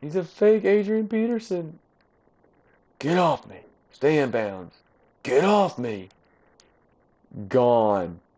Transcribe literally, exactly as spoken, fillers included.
He's a fake Adrian Peterson. Get off me. Stay in bounds. Get off me. Gone.